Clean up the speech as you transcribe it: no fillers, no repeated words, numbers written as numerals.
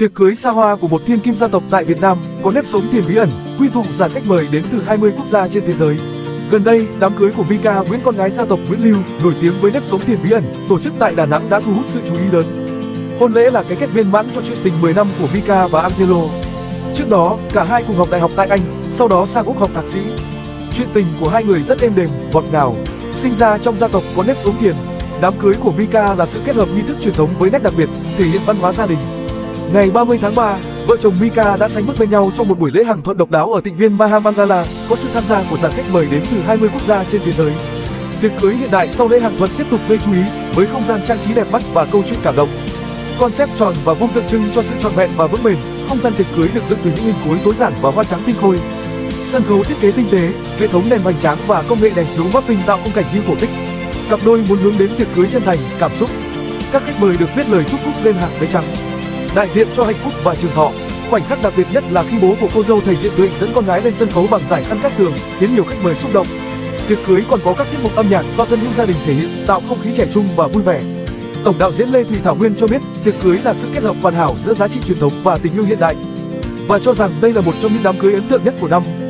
Tiệc cưới xa hoa của một thiên kim gia tộc tại Việt Nam có nếp sống tiền bí ẩn, quy tụ dàn khách mời đến từ 20 quốc gia trên thế giới. Gần đây, đám cưới của Mika Nguyễn, con gái gia tộc Nguyễn Lưu, nổi tiếng với nếp sống tiền bí ẩn, tổ chức tại Đà Nẵng đã thu hút sự chú ý lớn. Hôn lễ là cái kết viên mãn cho chuyện tình 10 năm của Mika và Angelo. Trước đó, cả hai cùng học đại học tại Anh, sau đó sang Úc học thạc sĩ. Chuyện tình của hai người rất êm đềm, ngọt ngào. Sinh ra trong gia tộc có nếp sống tiền, đám cưới của Mika là sự kết hợp nghi thức truyền thống với nét đặc biệt, thể hiện văn hóa gia đình. Ngày 30 tháng 3, vợ chồng Mika đã sánh bước bên nhau trong một buổi lễ hàng thuận độc đáo ở tịnh viên Mahamangala, có sự tham gia của dàn khách mời đến từ 20 quốc gia trên thế giới. Tiệc cưới hiện đại sau lễ hàng thuận tiếp tục gây chú ý với không gian trang trí đẹp mắt và câu chuyện cảm động. Concept tròn và vuông tượng trưng cho sự trọn vẹn và vững bền. Không gian tiệc cưới được dựng từ những hình khối tối giản và hoa trắng tinh khôi. Sân khấu thiết kế tinh tế, hệ thống đèn hoành tráng và công nghệ đèn chiếu mapping tạo khung cảnh như cổ tích. Cặp đôi muốn hướng đến tiệc cưới chân thành, cảm xúc. Các khách mời được viết lời chúc phúc lên hạt giấy trắng, đại diện cho hạnh phúc và trường thọ. Khoảnh khắc đặc biệt nhất là khi bố của cô dâu thầy Thiện Tuệ dẫn con gái lên sân khấu bằng giải khăn cát tường, khiến nhiều khách mời xúc động. Tiệc cưới còn có các tiết mục âm nhạc do thân hữu gia đình thể hiện, tạo không khí trẻ trung và vui vẻ. Tổng đạo diễn Lê Thùy Thảo Nguyên cho biết, tiệc cưới là sự kết hợp hoàn hảo giữa giá trị truyền thống và tình yêu hiện đại, và cho rằng đây là một trong những đám cưới ấn tượng nhất của năm.